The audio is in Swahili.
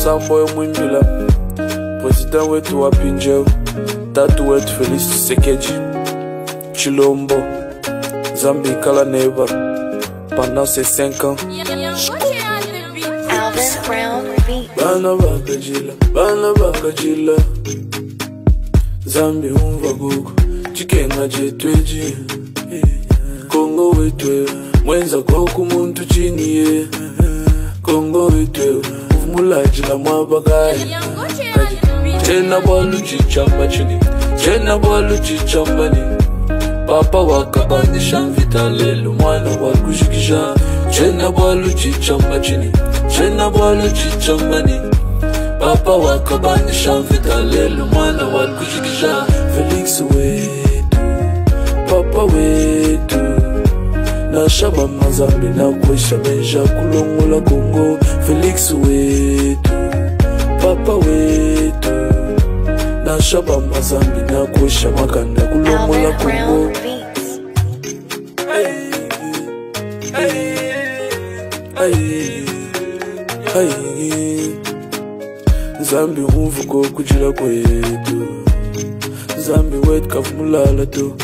sambo yo mwimbila President wetu wa Pinjeo Tatu wetu Felix Tshisekedi Chilombo Zambi kala neighbor Pendant ces 5 ans Bana bakajila Zambi umva gugu Chikenga jetweji Kongo wetwe Mwenza goku muntu chini ye Kongo wetwe Uvumulajila mwabagayi Chena bwalu chichamba chini Chena bwalu chichamba ni Papa wakabanisha mvitalelu mwana wakushikisha Chena bwalu chichamba chini Chena bwalu chichamba ni Papa wakabanisha mvitalelu mwana wakushikisha Felix wetu Papa wetu Nashaba mazambi na kwesha menja kulongola Kongo Felix wetu Papa wetu Nashaba mazambi na kwesha makanda kulongola Kongo Zambi umvuko kujila kwetu Zambi wetu kavumulala tu